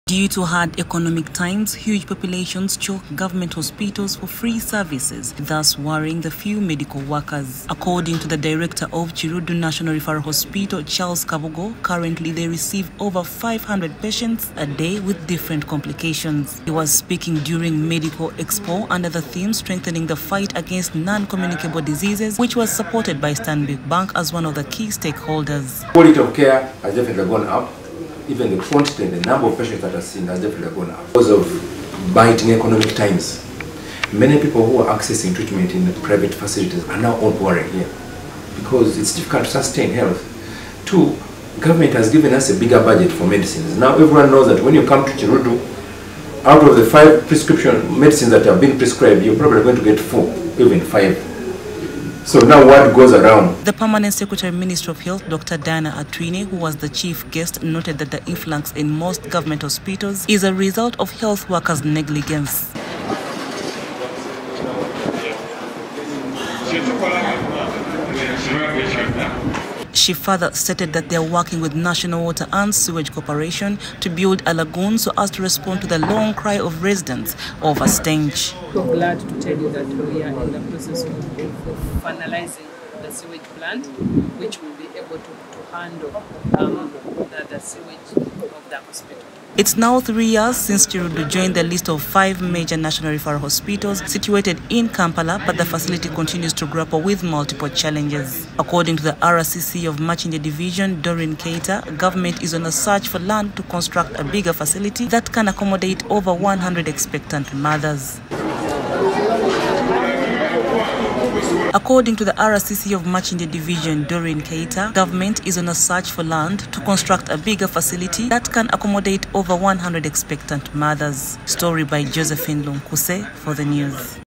Due to hard economic times, huge populations choke government hospitals for free services, thus worrying the few medical workers. According to the director of Kirudu National Referral Hospital, Charles Kabugo, currently they receive over 500 patients a day with different complications. He was speaking during Medical Expo under the theme Strengthening the Fight Against Non-Communicable Diseases, which was supported by Stanbic Bank as one of the key stakeholders. Quality of care has definitely gone up. Even the quantity and the number of patients that are seen has definitely gone up. Because of biting economic times, many people who are accessing treatment in the private facilities are now outpouring here because it's difficult to sustain health. Two, government has given us a bigger budget for medicines. Now everyone knows that when you come to Kirudu, out of the 5 prescription medicines that have been prescribed, you're probably going to get 4, even 5. So now what goes around? The Permanent Secretary Minister of Health, Dr. Diana Atwine, who was the chief guest, noted that the influx in most government hospitals is a result of health workers' negligence. She further stated that they are working with National Water and Sewage Corporation to build a lagoon so as to respond to the long cry of residents over stench. We're glad to tell you that we are in the process of finalizing the sewage plant, which will be able to handle the sewage of the hospital. It's now 3 years since Kirudu joined the list of 5 major national referral hospitals situated in Kampala, but the facility continues to grapple with multiple challenges. According to the RCC of Machinje Division, Doreen Keita, government is on a search for land to construct a bigger facility that can accommodate over 100 expectant mothers. According to the RCC of Machinje Division, Doreen Keita, government is on a search for land to construct a bigger facility that can accommodate over 100 expectant mothers. Story by Josephine Lunkuse for the news.